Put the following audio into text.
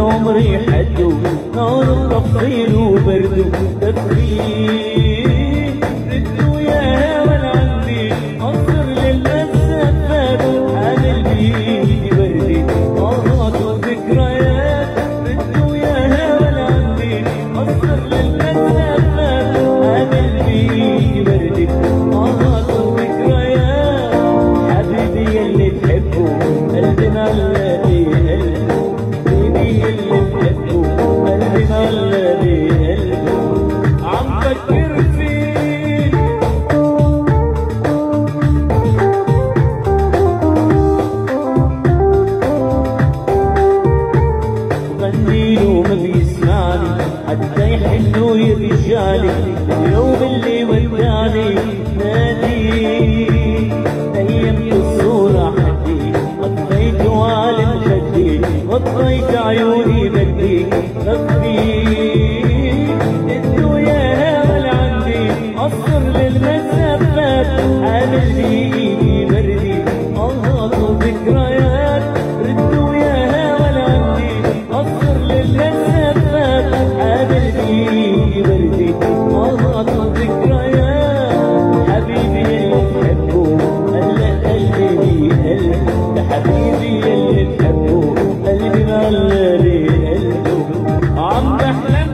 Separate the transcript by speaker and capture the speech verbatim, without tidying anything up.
Speaker 1: عمري حده نار التفصيل وبرده تفريق ردوا يا هوا عندي أنظر للمسافات عامل بيدي بردي آهات وذكريات ردوا يا هوا عندي أنظر للمسافات عامل بيدي بردي آهات وذكريات حبيبي يلي تحبه قلبي ملادي قلبه بيبي اللي بحبه قلبي ملادي قلبه عم فكر فيه غنيله ما بيسمعني حتى يحنه يرجالي اليوم اللي وداني نادي تيمت الصورة حدي قضيت وعالم خدي غطيت عيوني بدي خفي انتو يا هوا عندي قصر للمسافات عامل بايدي بردي آهات وذكريات ردوا يا هوا عندي قصر للمسافات عامل بايدي بردي آهات وذكريات حبيبي اللي تحبه هلا قلبي قلبي ده حبيبي اللي تحبه قلبي ملالي قلبه عم بحلم